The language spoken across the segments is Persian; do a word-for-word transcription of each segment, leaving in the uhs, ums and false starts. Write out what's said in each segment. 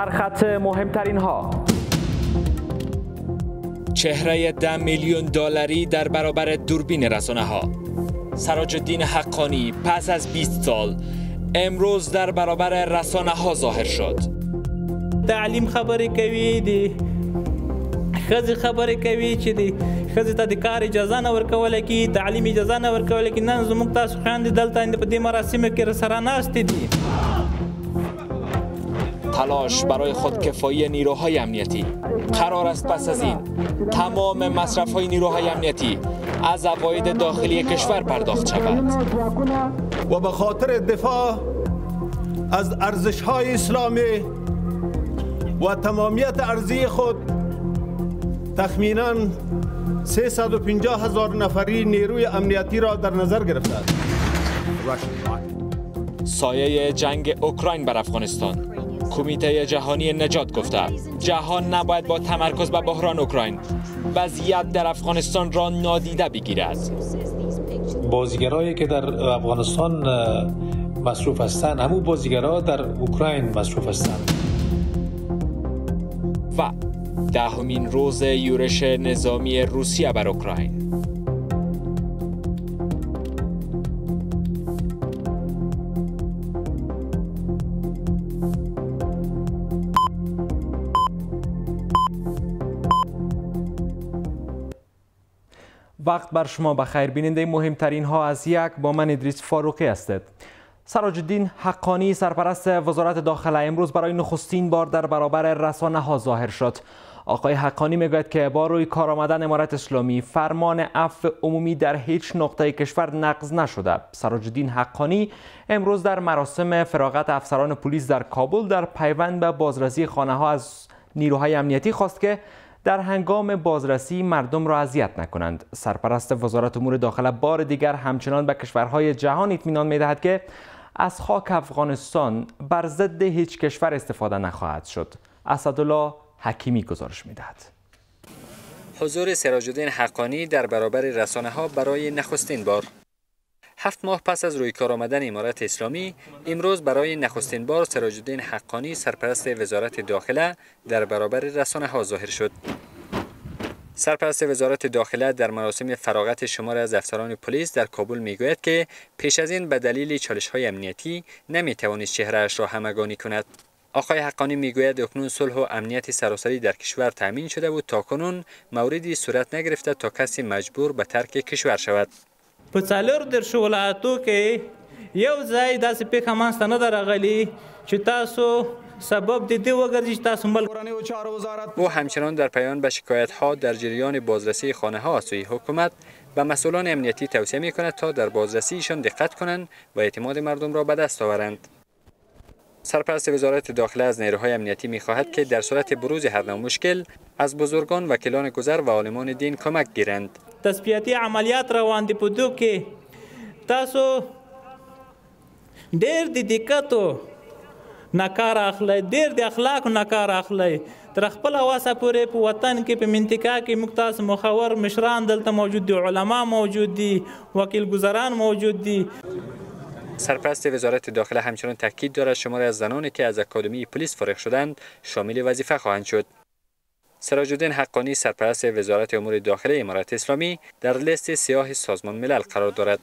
سرخط مهمترین ها: چهره ده میلیون دلاری در برابر دوربین رسانه ها. سراج الدین حقانی پس از بیست سال امروز در برابر رسانه ها ظاهر شد. تعلیم خبری کوي دی خزي خبرې کوي چې دی خزي ته د کار اجازه نه ورکول کی، تعلیم اجازه نه ورکول کی. نن زموږ تاسو خويندې دلته په دې مراسمو کې سره ناست دي. تلاش برای خودکفایی نیروهای امنیتی. قرار است پس از این تمام مصرف‌های نیروهای امنیتی از عواید داخلی کشور پرداخت شود و به خاطر دفاع از ارزش‌های اسلامی و تمامیت ارضی خود تخمینا سیصد و پنجاه هزار نفری نیروی امنیتی را در نظر گرفته است. سایه جنگ اوکراین بر افغانستان. کمیته جهانی نجات گفته جهان نباید با تمرکز به بحران اوکراین وضعیت در افغانستان را نادیده بگیرد. بازیگرایی که در افغانستان مصروف هستند همون بازیگرها در اوکراین مصروف هستند. و دهمین روز یورش نظامی روسیه بر اوکراین. وقت بر شما بخیر. بیننده مهمترین ها از یک با من ادریس فاروقی هستید. سراج الدین حقانی سرپرست وزارت داخله امروز برای نخستین بار در برابر رسانه ها ظاهر شد. آقای حقانی میگوید که با روی کار آمدن امارت اسلامی فرمان عفو عمومی در هیچ نقطه کشور نقض نشده. سراج الدین حقانی امروز در مراسم فراغت افسران پلیس در کابل در پیوند به بازرسی خانه ها از نیروهای امنیتی خواست که در هنگام بازرسی مردم را اذیت نکنند. سرپرست وزارت امور داخله بار دیگر همچنان به کشورهای جهان اطمینان می‌دهد که از خاک افغانستان بر ضد هیچ کشور استفاده نخواهد شد. اسدالله حکیمی گزارش می‌دهد. حضور سراج الدین حقانی در برابر رسانه ها برای نخستین بار. هفت ماه پس از روی کار آمدن امارت اسلامی، امروز برای نخستین بار سراج الدین حقانی سرپرست وزارت داخله در برابر رسانه ها ظاهر شد. سرپرست وزارت داخله در مراسم فراغت شمار از افسران پلیس در کابل میگوید که پیش از این به دلیل چالش‌های امنیتی نمیتوانست چهره‌اش را همگانی کند. آقای حقانی میگوید اکنون صلح و امنیت سراسری در کشور تامین شده و تاکنون موردی صورت نگرفته تا کسی مجبور به ترک کشور شود. په څلور دېرشو ولایتو کې یو ځای داسې پیښه منځته نه ده راغلې چې تاسو سبب د دې وګرځي چې تاسو ملک. او همچنان در پیان به شکایت‌ها در جریان بازرسی خانه‌ها از سوی حکومت به مسئولان امنیتی توصیه می‌کند تا در بازرسیشان دقت کنند و اعتماد مردم را به دست آورند. سرپرست وزارت داخله از نیروهای امنیتی می‌خواهد که در صورت بروز هر نوع مشکل از بزرگان وکیلان گذر و عالمان دین کمک گیرند. تثبیتی عملیات روان دي په دو کې تاسو ډېر د دقت او نکار اخلئ، ډېر د اخلاق نکار اخلئ. تر خپل واسه پورې په وطن کې په منطقه کې موږ تاسو مخور مشران دلته موجود دي، علما موجود دي، وکیل گذران موجود دي. سرپرست وزارت داخله همچنان تاکید دارد شماری از زنانی که از اکادمی پلیس فارغ شدند شامل وظیفه خواهند شد. سراج الدین حقانی سرپرست وزارت امور داخله امارت اسلامی در لیست سیاه سازمان ملل قرار دارد.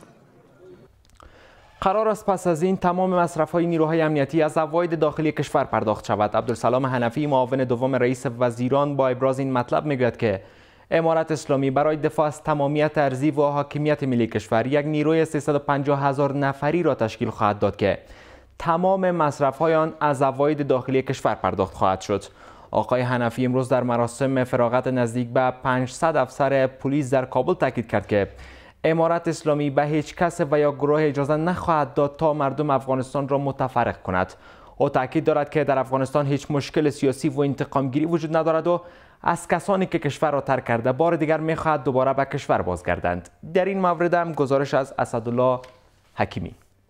قرار است پس از این تمام مصرف‌های نیروهای امنیتی از عواید داخلی کشور پرداخت شود. عبدالسلام حنفی معاون دوم رئیس وزیران با ابراز این مطلب میگوید که امارت اسلامی برای دفاع از تمامیت ارضی و حاکمیت ملی کشور یک نیروی سیصد و پنجاه هزار نفری را تشکیل خواهد داد که تمام مصرف‌های آن از عواید داخلی کشور پرداخت خواهد شد. آقای حنفی امروز در مراسم فراغت نزدیک به پانصد افسر پلیس در کابل تاکید کرد که امارت اسلامی به هیچ کس و یا گروه اجازه نخواهد داد تا مردم افغانستان را متفرق کند. او تاکید دارد که در افغانستان هیچ مشکل سیاسی و انتقامگیری وجود ندارد و از کسانی که کشور را ترک کرده بار دیگر میخواهد دوباره به کشور بازگردند. در این مورد هم گزارش از اسدالله حکیمی.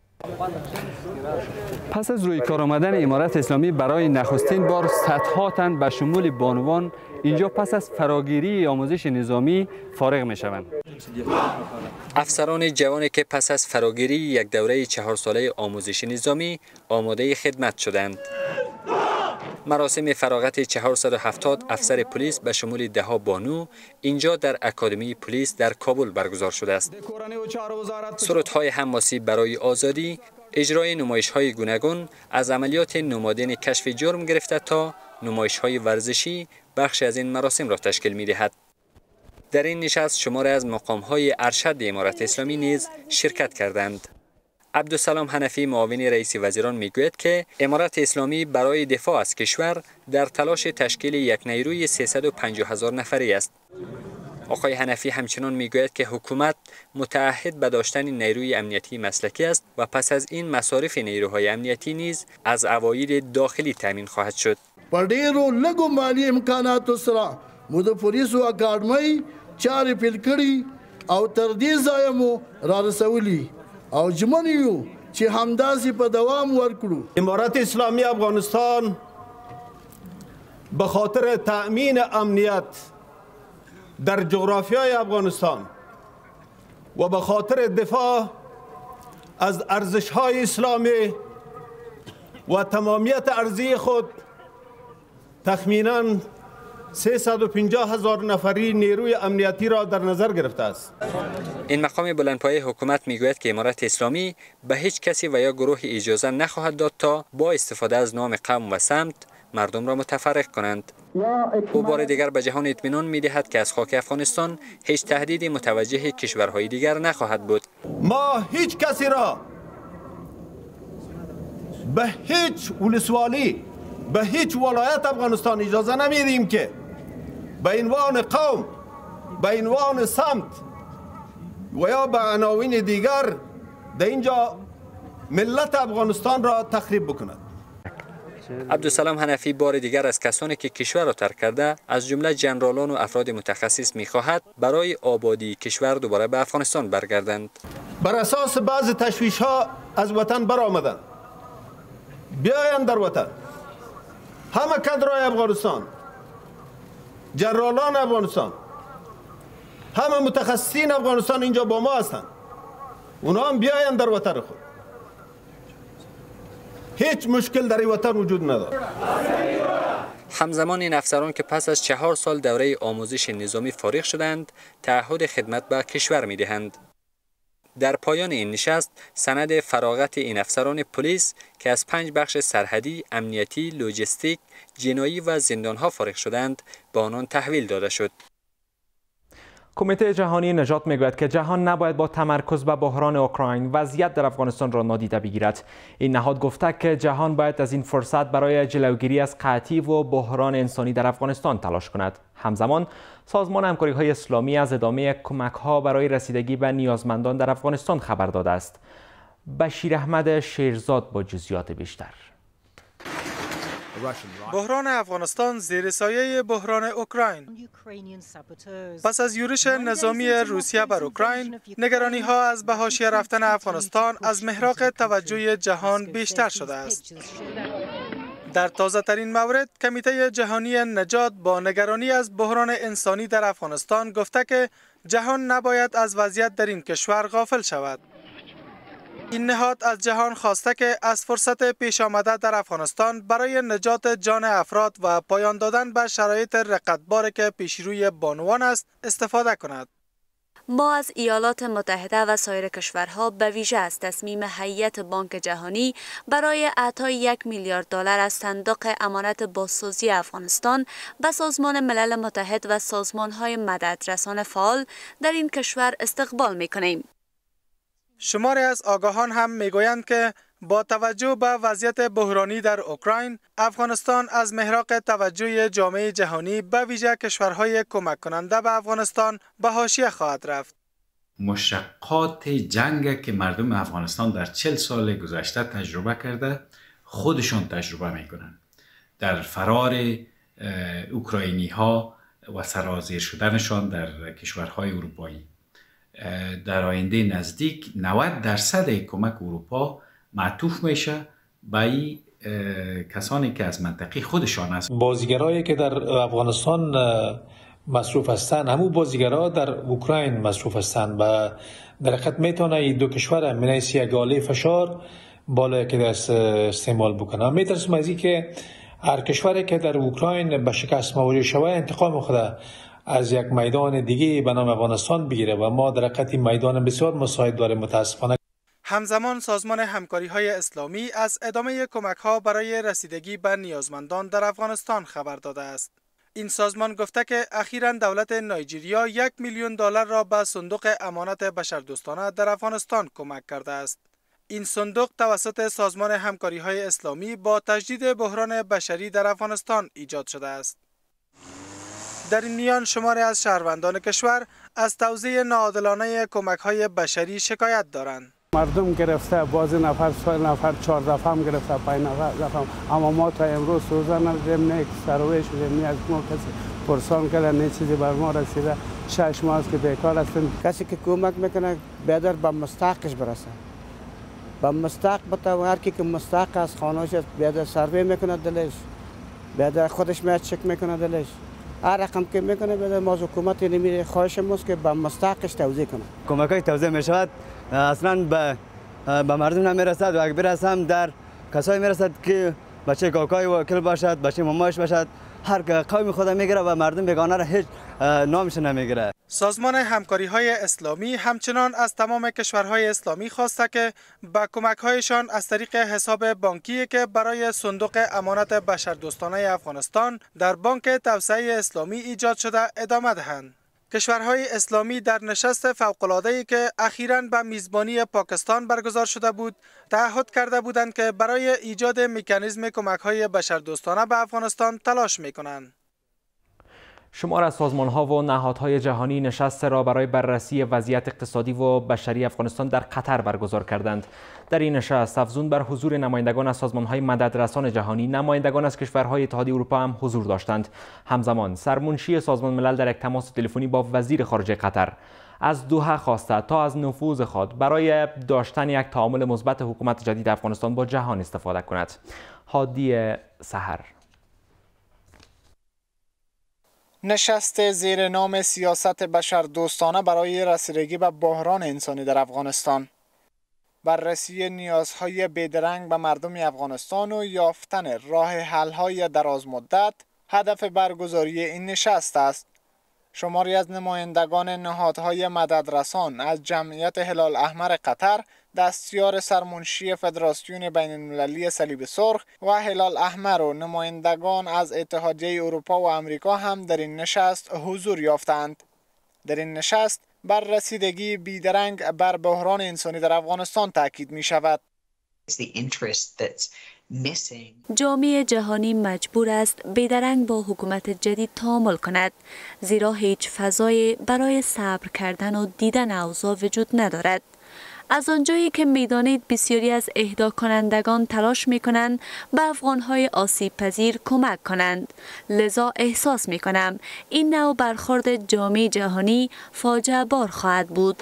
پس از روی کار آمدن امارت اسلامی برای نخستین بار صدها تن به شمول بانوان اینجا پس از فراگیری آموزش نظامی فارغ می شوند. افسران جوانی که پس از فراگیری یک دوره چهار ساله آموزش نظامی آماده خدمت شدند. مراسم فراغت چهارصد و هفتاد افسر پلیس به شمول ده ها بانو اینجا در اکادمی پلیس در کابل برگزار شده است. سرودهای حماسی برای آزادی، اجرای نمایش‌های گوناگون از عملیات نمادین کشف جرم گرفته تا نمایش‌های ورزشی بخش از این مراسم را تشکیل می‌دهد. در این نشست شماری از مقام‌های ارشد امارت اسلامی نیز شرکت کردند. عبدالسلام حنفی معاون رئیس وزیران میگوید که امارت اسلامی برای دفاع از کشور در تلاش تشکیل یک نیروی سیصد و پنجاه هزار نفری است. آقای حنفی همچنان میگوید که حکومت متعهد به داشتن نیروی امنیتی مسلکی است و پس از این مصارف نیروهای امنیتی نیز از عواید داخلی تامین خواهد شد. په ډیرو لږو مالي امکاناتو سره مو د پولیسو اکاډمۍ چارې پیل کړي او تر دې ځایه مو رارسولي او ژمن یو چې همداسې په دوام ورکړو. امارت اسلامی افغانستان به خاطر تأمین امنیت در جغرافیای افغانستان و به خاطر دفاع از ارزش‌های اسلامی و تمامیت ارضی خود تخمیناً سیصد و پنجاه هزار نفری نیروی امنیتی را در نظر گرفته است. این مقام بلندپایه حکومت میگوید که امارت اسلامی به هیچ کسی و یا گروهی اجازه نخواهد داد تا با استفاده از نام قوم و سمت مردم را متفرق کنند. او بار دیگر به جهان اطمینان می‌دهد که از خاک افغانستان هیچ تهدیدی متوجه کشورهای دیگر نخواهد بود. ما هیچ کسی را به هیچ ولسوالی به هیچ ولایت افغانستان اجازه نمیدیم که به عنوان قوم، به عنوان سمت و یا به عناوین دیگر در اینجا ملت افغانستان را تخریب بکند. عبدالسلام حنفی بار دیگر از کسانی که کشور را ترک کرده از جمله جنرالان و افراد متخصص می‌خواهد برای آبادی کشور دوباره به افغانستان برگردند. بر اساس بعض تشویش‌ها از وطن برآمدند. بیایند در وطن. همه کادرهای افغانستان، جنرالان افغانستان، همه متخصصین افغانستان اینجا با ما هستند. اونا هم بیایند در وطن خود. هیچ مشکل در این وطن وجود ندارد. همزمان این افسران که پس از چهار سال دوره آموزش نظامی فارغ شدند، تعهد خدمت به کشور می‌دهند. در پایان این نشست سند فراغت این افسران پلیس که از پنج بخش سرحدی، امنیتی، لوجستیک، جنایی و زندانها فارغ شدند به آنان تحویل داده شد. کمیته جهانی نژاد میگوید که جهان نباید با تمرکز به بحران اوکراین وضعیت در افغانستان را نادیده بگیرد. این نهاد گفته که جهان باید از این فرصت برای جلوگیری از قحطی و بحران انسانی در افغانستان تلاش کند. همزمان سازمان همکاری‌های اسلامی از ادامه کمک‌ها برای رسیدگی به نیازمندان در افغانستان خبر داده است. بشیر احمد شیرزاد با جزئیات بیشتر. بحران افغانستان زیر سایه بحران اوکراین. پس از یورش نظامی روسیه بر اوکراین، نگرانی ها از به حاشیه رفتن افغانستان از محراق توجه جهان بیشتر شده است. در تازه ترین مورد، کمیته جهانی نژاد با نگرانی از بحران انسانی در افغانستان گفته که جهان نباید از وضعیت در این کشور غافل شود. این نهاد از جهان خواسته که از فرصت پیش آمده در افغانستان برای نجات جان افراد و پایان دادن به شرایط رقتباری که پیش روی بانوان است استفاده کند. ما از ایالات متحده و سایر کشورها به ویژه از تصمیم هیئت بانک جهانی برای اعطای یک میلیارد دلار از صندوق امانت بازسازی افغانستان به سازمان ملل متحد و سازمان‌های مددرسان فعال در این کشور استقبال می‌کنیم. شماری از آگاهان هم میگویند که با توجه به وضعیت بحرانی در اوکراین، افغانستان از محراق توجه جامعه جهانی به ویژه کشورهای کمک کننده به افغانستان به حاشیه خواهد رفت. مشقات جنگ که مردم افغانستان در چهل سال گذشته تجربه کرده، خودشون تجربه میکنن. در فرار اوکراینی ها و سرازیر شدنشان در کشورهای اروپایی. در آینده نزدیک نود درصد کمک اروپا معطوف میشه به این کسانی که از منطقه خودشان است. بازیگرایی که در افغانستان مصروف هستند، همون بازیگرها در اوکراین مصروف هستند و در حقیقت میتونه این دو کشور منیس یک آله فشار بالای که دست استعمال بکنه. میترسم از این که هر کشوری که در اوکراین به شکست مواجه شود انتقام خود از یک میدان دیگه به نام افغانستان بگیره و ما در حقیقت این میدان بسیار مساعد داریم. متاسفانه همزمان سازمان همکاری‌های اسلامی از ادامه کمک‌ها برای رسیدگی به نیازمندان در افغانستان خبر داده است. این سازمان گفته که اخیراً دولت نایجیریا یک میلیون دلار را به صندوق امانت بشردوستانه در افغانستان کمک کرده است. این صندوق توسط سازمان همکاری‌های اسلامی با تجدید بحران بشری در افغانستان ایجاد شده است. در این میان شماری از شهروندان کشور از توزیع ناعادلانه کمک‌های بشری شکایت دارند. مردم گرفته، بعضی نفر سه نفر چهار دفعه هم گرفته، پنج نفر دفعه، اما ما تا امروز سوزن نداریم، نه سروی شدیم، نه از ما کسی پرسان کرده، نه چیزی بر ما رسیده. شش ماه است که بیکار هستیم. کسی که کمک میکنه بیادر به مستحقش برسه، به مستحق بتا هر کی که مستحق از خانه‌اش بیادر سروی میکنه دلش، بیادر خودش میاد چک میکنه دلش، هر رقم که میکنه بیادر ما از حکومت نمیره، خواهش ماست که به مستحقش توزیع کنه. کمکای توزیع میشود اصلا به به مردم نمیرسد و اگر برسم در کسایی میرسد که بچه کاکای وکیل باشد، بچه ماماش باشد، هر قوم خود میگیره و مردم بیگانه را هیچ نامش نمیگیره. سازمان همکاری‌های اسلامی همچنان از تمام کشورهای اسلامی خواسته که به کمک‌هایشان از طریق حساب بانکی که برای صندوق امانت بشردوستانه افغانستان در بانک توسعه اسلامی ایجاد شده ادامه دهند. کشورهای اسلامی در نشست فوق‌العاده‌ای که اخیراً به میزبانی پاکستان برگزار شده بود، تعهد کرده بودند که برای ایجاد مکانیزم کمک‌های بشردوستانه به افغانستان تلاش می‌کنند. شمار از سازمان‌ها و نهادهای جهانی نشست را برای بررسی وضعیت اقتصادی و بشری افغانستان در قطر برگزار کردند. در این نشست افزون بر حضور نمایندگان از سازمان‌های مددرسان جهانی، نمایندگان از کشورهای اتحادیه اروپا هم حضور داشتند. همزمان سرمنشی سازمان ملل در یک تماس تلفنی با وزیر خارجه قطر از دوحه خواسته تا از نفوذ خود برای داشتن یک تعامل مثبت حکومت جدید افغانستان با جهان استفاده کند. هادی سحر. نشست زیر نام سیاست بشردوستانه برای رسیدگی به بحران انسانی در افغانستان، بررسی نیازهای بیدرنگ به مردم افغانستان و یافتن راه حل‌های دراز مدت هدف برگزاری این نشست است. شماری از نمایندگان نهادهای مددرسان از جمعیت هلال احمر قطر، دستیار سرمنشی فدراسیون بین المللی صلیب سرخ و هلال احمر و نمایندگان از اتحادیه اروپا و امریکا هم در این نشست حضور یافتند. در این نشست بر رسیدگی بیدرنگ بر بحران انسانی در افغانستان تاکید می شود. جامعه جهانی مجبور است بیدرنگ با حکومت جدید تعامل کند، زیرا هیچ فضای برای صبر کردن و دیدن اوضاع وجود ندارد. از آنجایی که میدانید بسیاری از اهدا کنندگان تلاش می کنند به افغانهای آسیب پذیر کمک کنند، لذا احساس می کنم این نوع برخورد جامعه جهانی فاجعه بار خواهد بود.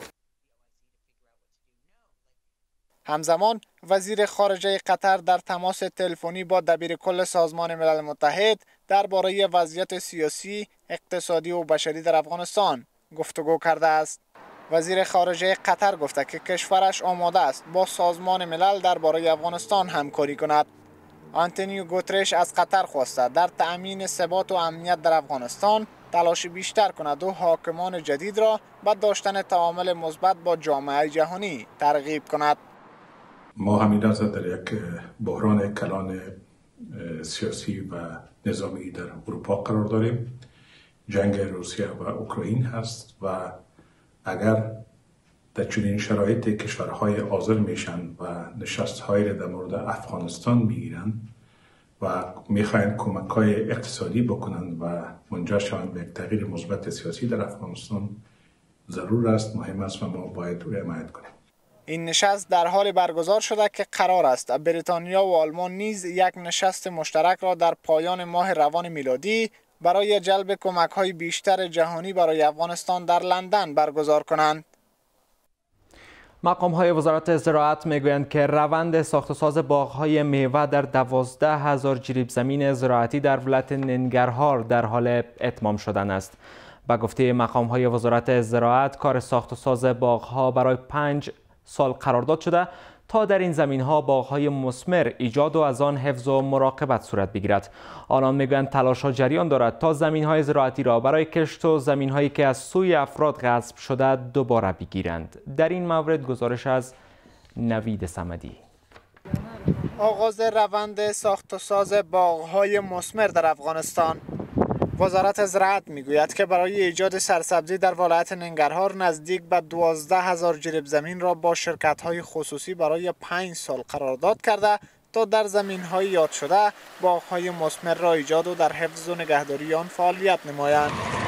همزمان وزیر خارجه قطر در تماس تلفنی با دبیر کل سازمان ملل متحد درباره وضعیت سیاسی، اقتصادی و بشری در افغانستان گفتگو کرده است. وزیر خارجه قطر گفته که کشورش آماده است با سازمان ملل درباره افغانستان همکاری کند. آنتونیو گوترش از قطر خواسته در تأمین ثبات و امنیت در افغانستان تلاش بیشتر کند و حاکمان جدید را به داشتن تعامل مثبت با جامعه جهانی ترغیب کند. ما همین لحظه در یک بحران کلان سیاسی و نظامی در اروپا قرار داریم. جنگ روسیه و اوکراین هست و اگر در چنین شرایطی کشورهای حاضر میشن و نشست‌های در مورد افغانستان میگیرن و میخواین کمک‌های اقتصادی بکنن و منجر شوند به یک تغییر مثبت سیاسی در افغانستان، ضرور است، مهم است و ما باید روی حمایت کنیم. این نشست در حال برگزار شده که قرار است بریتانیا و آلمان نیز یک نشست مشترک را در پایان ماه روان میلادی برای جلب کمک‌های بیشتر جهانی برای افغانستان در لندن برگزار کنند. مقام‌های وزارت زراعت میگویند که روند ساخت و ساز باغ‌های میوه در دوازده هزار جریب زمین زراعتی در ولایت ننگرهار در حال اتمام شدن است. با گفته مقام‌های وزارت زراعت، کار ساخت و ساز باغ‌ها برای پنج سال قرارداد شده تا در این زمین‌ها باغ‌های مثمر ایجاد و از آن حفظ و مراقبت صورت بگیرد. آنان میگویند تلاش‌ها جریان دارد تا زمین‌های زراعتی را برای کشت و زمین‌هایی که از سوی افراد غصب شده دوباره بگیرند. در این مورد گزارش از نوید صمدی. آغاز روند ساخت و ساز باغ‌های مثمر در افغانستان. وزارت زراعت میگوید که برای ایجاد سرسبزی در ولایت ننگرهار نزدیک به دوازده هزار جریب زمین را با شرکت‌های خصوصی برای پنج سال قرارداد کرده تا در زمین‌های یاد شده باغ‌های مثمر را ایجاد و در حفظ و نگهداری آن فعالیت نمایند.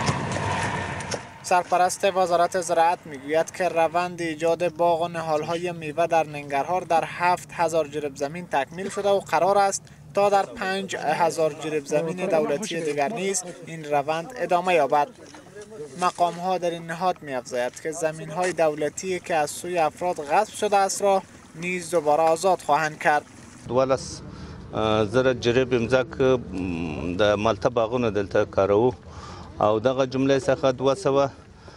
سرپرست وزارت زراعت میگوید که روند ایجاد باغ و نهال‌های میوه در ننگرهار در هفت هزار جریب زمین تکمیل شده و قرار است تا در پنج هزار جریب زمین دولتی دیگر نیز این روند ادامه یابد. مقام ها در این نهاد می افزاید که زمین های دولتی که از سوی افراد غصب شده است را نیز دوباره آزاد خواهند کرد. دولس زره جریب امزاک د مالته باغونه دلته کارو او دغه جمله څخه دوه سوه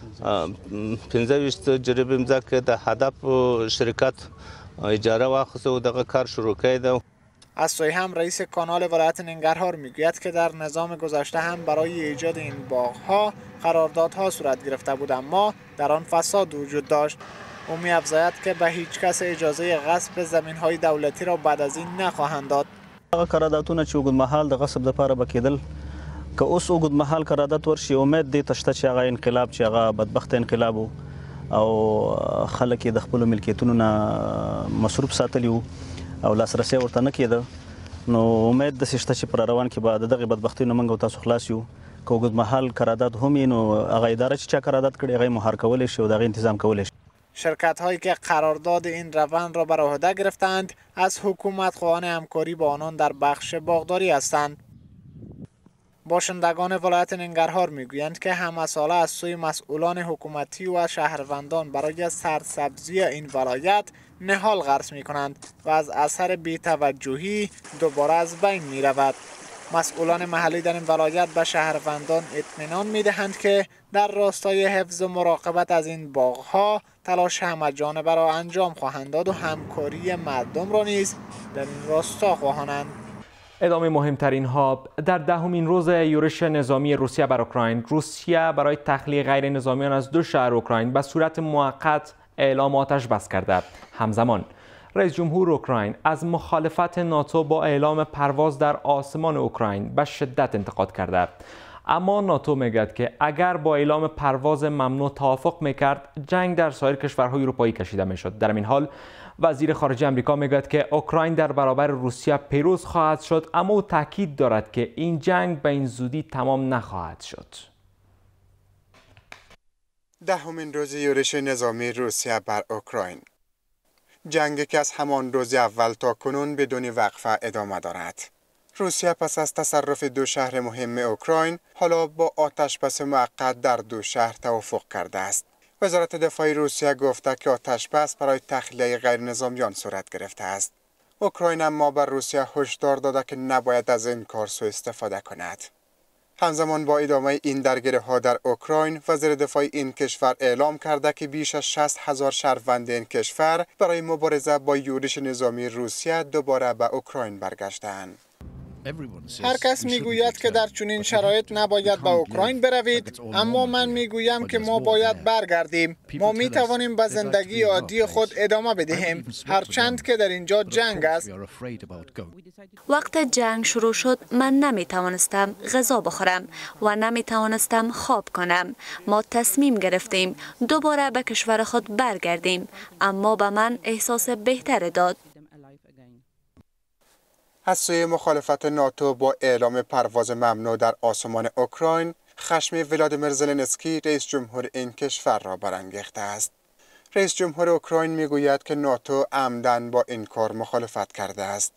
پنځه ویشت جریب امزاک د هدف شرکت اجاره واخیسته و دغه کار شروع کړی. از سوی هم رئیس کانال ولایت ننگرهار میگوید که در نظام گذشته هم برای ایجاد این باغ‌ها قراردادها صورت گرفته بود اما در آن فساد وجود داشت. او می‌افزاید که به هیچ کس اجازه غصب زمین‌های دولتی را بعد از این نخواهند داد. قراردادونه چې اوږدمهال د غصب لپاره به کېدل که اوس اوږدمهال قرارداد ورشي امید دې ته شته چې هغه انقلاب چې هغه بدبخت انقلاب و او خلک یې د خپلو ملکیتونو نه مصروف ساتلي وو او لاسرسی ورته نه کېده نو امید داسې شته چې پر روان کې به د دغې بدبختۍ نه موږ او تاسو خلاص یو. که اوږدمهال قرارداد هم وي نو هغه اداره چې چا قرارداد کړی هغه یې مهار کولی شي او د هغې انتظام کولی شي. شرکت هایی که قرارداد این روند را بر عهده گرفتند از حکومت خواهان همکاری با آنان در بخش باغداری هستند. باشندگان ولایت ننگرهار میگویند که همه ساله از سوی مسئولان حکومتی و شهروندان برای سرسبزی این ولایت نهال غرس می کنند و از اثر بی‌توجهی دوباره از بین می رود. مسئولان محلی در این ولایت به شهروندان اطمینان می دهند که در راستای حفظ و مراقبت از این باغ‌ها تلاش همه جانبه را انجام خواهند داد و همکاری مردم را نیز در این راستا خواهند. ادامه مهمترین ها. در دهمین روز یورش نظامی روسیه بر اوکراین، روسیه برای تخلیه غیر نظامیان از دو شهر اوکراین به صورت موقت اعلام آتش بس کرده. همزمان رئیس جمهور اوکراین از مخالفت ناتو با اعلام پرواز در آسمان اوکراین به شدت انتقاد کرده. اما ناتو میگوید که اگر با اعلام پرواز ممنوع توافق میکرد جنگ در سایر کشورهای اروپایی کشیده میشد. در این حال وزیر خارجه آمریکا میگوید که اوکراین در برابر روسیه پیروز خواهد شد اما او تاکید دارد که این جنگ به این زودی تمام نخواهد شد. دهمین روز یورش نظامی روسیه بر اوکراین. جنگی که از همان روز اول تا کنون بدون وقفه ادامه دارد. روسیه پس از تصرف دو شهر مهم اوکراین حالا با آتش بس موقت در دو شهر توافق کرده است. وزارت دفاع روسیه گفته که آتش بس برای تخلیه غیر نظامیان صورت گرفته است. اوکراین اما بر روسیه هشدار داده که نباید از این کار سوء استفاده کند. همزمان با ادامه این درگیری ها در اوکراین، وزیر دفاع این کشور اعلام کرده که بیش از شصت هزار شهروند این کشور برای مبارزه با یورش نظامی روسیه دوباره به اوکراین برگشتند. هر کس میگوید که در چنین شرایط نباید به اوکراین بروید، اما من میگویم که ما باید برگردیم. ما می توانیم به زندگی عادی خود ادامه بدهیم، هرچند که در اینجا جنگ است. وقت جنگ شروع شد من نمی توانستم غذا بخورم و نمی توانستم خواب کنم. ما تصمیم گرفتیم دوباره به کشور خود برگردیم، اما به من احساس بهتر داد. از سوی مخالفت ناتو با اعلام پرواز ممنوع در آسمان اوکراین، خشم ولادیمیر زلنسکی رئیس جمهور این کشور را برانگیخته است. رئیس جمهور اوکراین میگوید که ناتو عمدن با این کار مخالفت کرده است.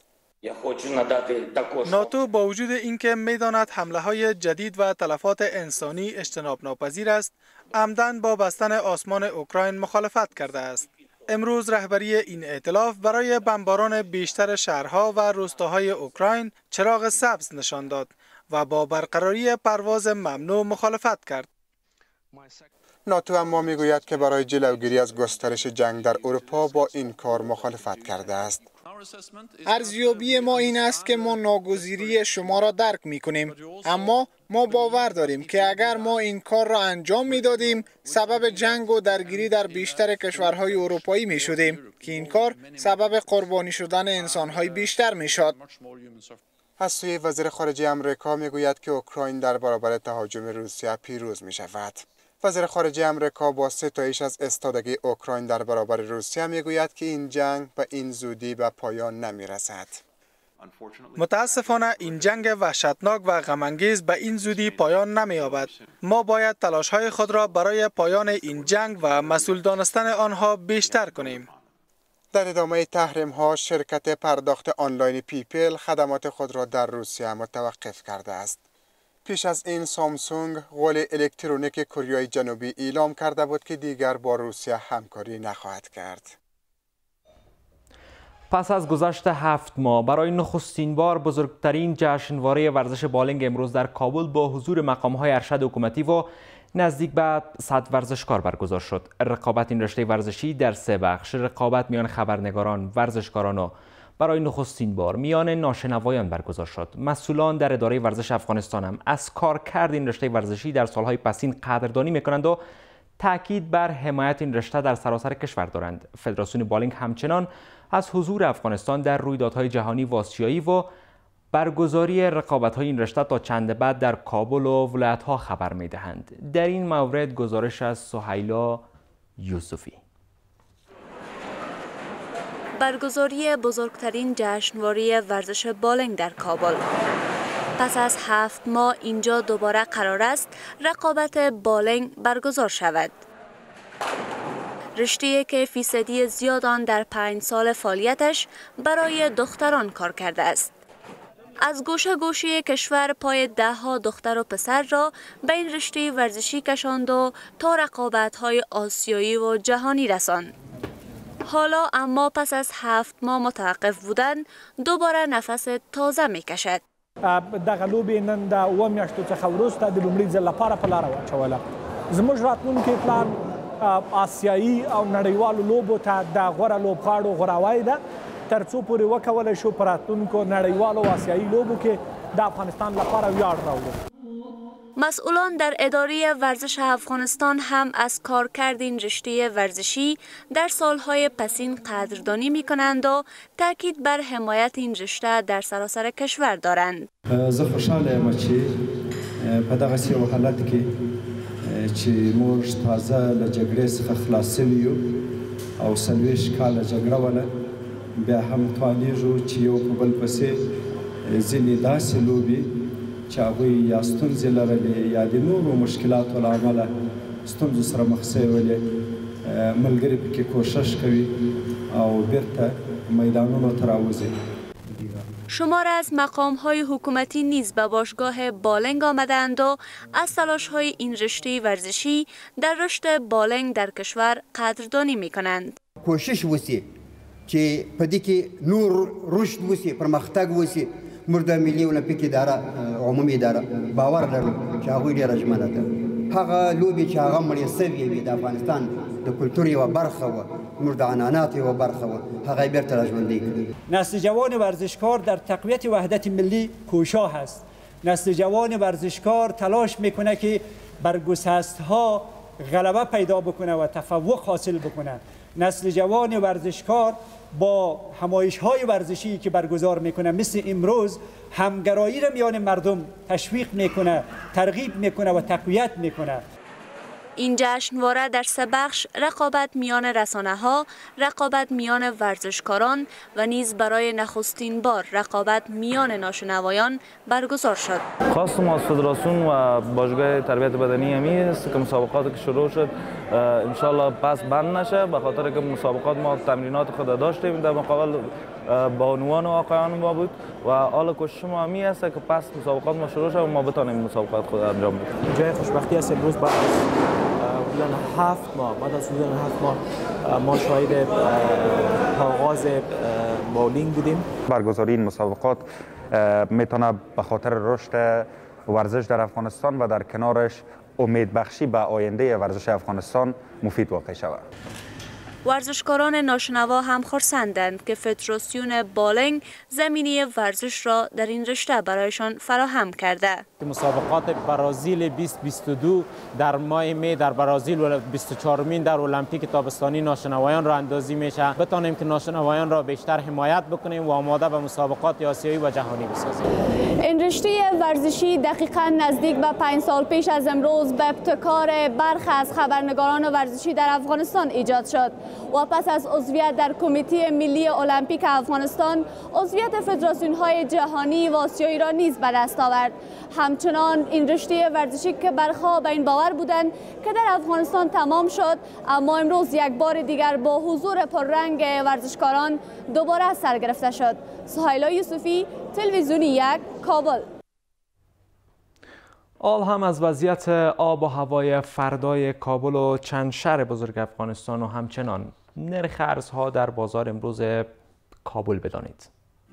ناتو با وجود اینکه میداند حمله های جدید و تلفات انسانی اجتناب ناپذیر است، عمدن با بستن آسمان اوکراین مخالفت کرده است. امروز رهبری این ائتلاف برای بمباران بیشتر شهرها و روستاهای اوکراین چراغ سبز نشان داد و با برقراری پرواز ممنوع مخالفت کرد. ناتو اما میگوید که برای جلوگیری از گسترش جنگ در اروپا با این کار مخالفت کرده است. ارزیابی ما این است که ما ناگزیری شما را درک می کنیم، اما ما باور داریم که اگر ما این کار را انجام می دادیم سبب جنگ و درگیری در بیشتر کشورهای اروپایی می شدیم که این کار سبب قربانی شدن انسانهای بیشتر می شد. از سوی وزیر خارجه امریکا می گوید که اوکراین در برابر تهاجم روسیه پیروز می شود. وزیر خارجه امریکا با ستایش از ایستادگی اوکراین در برابر روسیه می گوید که این جنگ به این زودی به پایان نمی رسد. متاسفانه این جنگ وحشتناک و غم‌انگیز به این زودی پایان نمی‌یابد. ما باید تلاش‌های خود را برای پایان این جنگ و مسئول دانستن آنها بیشتر کنیم. در ادامه تحریم ها شرکت پرداخت آنلاین پیپل خدمات خود را در روسیه متوقف کرده است. پیش از این سامسونگ غول الکترونیک کره جنوبی اعلام کرده بود که دیگر با روسیه همکاری نخواهد کرد. پس از گذشت هفت ماه برای نخستین بار بزرگترین جشنواره ورزش بالنگ امروز در کابل با حضور مقام‌های ارشد حکومتی و نزدیک به صد ورزشکار برگزار شد. رقابت این رشته ورزشی در سه بخش، رقابت میان خبرنگاران، ورزشکاران و برای نخستین بار میان ناشنوایان برگزار شد. مسئولان در اداره ورزش افغانستان هم از کارکرد این رشته ورزشی در سالهای پسین قدردانی میکنند و تاکید بر حمایت این رشته در سراسر کشور دارند. فدراسیون بالینگ همچنان از حضور افغانستان در رویدادهای جهانی و آسیایی و برگزاری رقابت‌های این رشته تا چند بعد در کابل و ولایت‌ها خبر می‌دهند. در این مورد گزارش از سهیلا یوسفی. برگزاری بزرگترین جشنواره ورزش بالنگ در کابل. پس از هفت ماه اینجا دوباره قرار است رقابت بالنگ برگزار شود. رشته‌ای که فیصدی زیاد آن در پنج سال فعالیتش برای دختران کار کرده است. از گوشه گوشه کشور پای ده ها دختر و پسر را به این رشته ورزشی کشاند و تا رقابت‌های آسیایی و جهانی رساند. حالا اما پس از هفت ماه متوقف بودن دوباره نفس تازه میکشد. دغه لوبې نن د اوه میاشتو څخه وروسته د لومړي ځل لپاره په لاره واچوله. زموږ راتلونکی پلان آسیایي او نړیوالو لوبو ته د غوره لوبغاړو غوراوی ده تر څو پورې وکولی شو په راتلونکو نړیوالو او آسیایي لوبو کې د افغانستان لپاره ویاړ راوړو. مسئولان در اداره ورزش افغانستان هم از کارکرد این رشته ورزشی در سالهای پسین قدردانی می کنند و تاکید بر حمایت این رشته در سراسر کشور دارند. زه خوشحاله یم چې په دغسې یو حالت کې چې موږ تازه له جګړې څخه خلاص سوي یو او څلوېښت کاله جګړه وله بیا هم توانېږو چې یو په بل پسې ځینې داسې لوبې چې هغوی یا ستونزې لرلې یا د نورو مشکلاتو له امله ستونزو سره مخ شوي ملګري پکې کوشش کوي او بیرته میدانونو ته راوځي. شمار از مقام‌های حکومتی نیز به باشگاه بالنگ آمدند و از تلاش‌های این رشته ورزشی در رشد بالنگ در کشور قدردانی می‌کنند. کوشش وسی چې په دې کې نور رشد وسی پرمختګ وسی موږ د ملي المپیک اداره عمومي اداره باور لرو چې هغوی ډېره ژمنه ده. هغه لوبې چې هغه مړې سوې وې د افغانستان د کلتور یوه برخه وه، موږ د عنعناتو یوه برخه وه، هغه یې بیرته راژوندی کړي. نسل جوان ورزشکار در تقویت وحدت ملی کوشاه است. نسل جوان ورزشکار تلاش میکنه که بر گسست‌ها غلبه پیدا بکنه و تفوق حاصل بکنه. نسل جوان ورزشکار با همایش‌های ورزشی که برگزار میکنه مثل امروز همگرایی را میان مردم تشویق میکنه، ترغیب میکنه و تقویت میکنه. این جشنواره در سه بخش رقابت میان رسانه‌ها، رقابت میان ورزشکاران و نیز برای نخستین بار رقابت میان ناشنوایان برگزار شد. خواستم از فدراسیون و باشگاه تربیت بدنی همی است که مسابقات که شروع شد انشالله پس بند نشه، به خاطر که مسابقات ما تمرینات خود داشتیم در مقابل بانوان و آقایان ما بود و حال کوشش ما همی است که پس مسابقات ما شروع شد و ما بتانیم مسابقات خود انجام بدیم. جای خوشبختی است امروز بعد حدوداً هفت ماه بعد از حدوداً هفت ماه ما شاهد آغاز بالینگ بودیم. برگزاری این مسابقات میتونه به خاطر رشد ورزش در افغانستان و در کنارش امیدبخشی به آینده ورزش افغانستان مفید واقع شود. ورزشکاران ناشنوا هم خرسندند که فدراسیون بالنگ زمینی ورزش را در این رشته برایشان فراهم کرده. مسابقات برازیل بیست بیست و دو در ماه می در برازیل و بیست و چهارمین در المپیک تابستانی ناشنوایان را اندازی میشه. بتانیم که ناشنوایان را بیشتر حمایت بکنیم و آماده به مسابقات آسیایی و جهانی بسازیم. این رشته ورزشی دقیقاً نزدیک به پنج سال پیش از امروز به ابتکار برخی از خبرنگاران ورزشی در افغانستان ایجاد شد و پس از عضویت در کمیته ملی المپیک افغانستان عضویت فدراسیون‌های جهانی و آسیایی را نیز به دست آورد. همچنان این رشته ورزشی که برخا به این باور بودند که در افغانستان تمام شد، اما امروز یک بار دیگر با حضور پررنگ ورزشکاران دوباره سر گرفته شد. سهیلا یوسفی، تلویزیونی یک، کابل. آل هم از وضعیت آب و هوای فردای کابل و چند شهر بزرگ افغانستان و همچنان نرخ ارزها در بازار امروز کابل بدانید.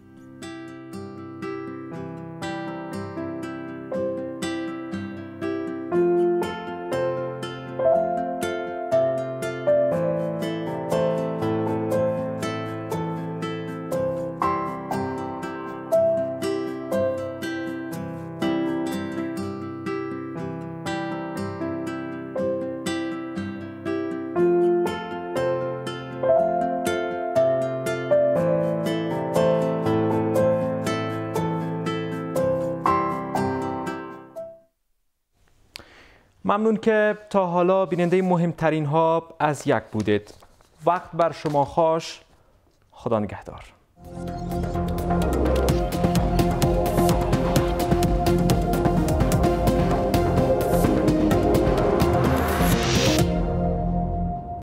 ممنون که تا حالا بیننده مهمترین ها از یک بودید. وقت بر شما خوش. خدا نگهدار.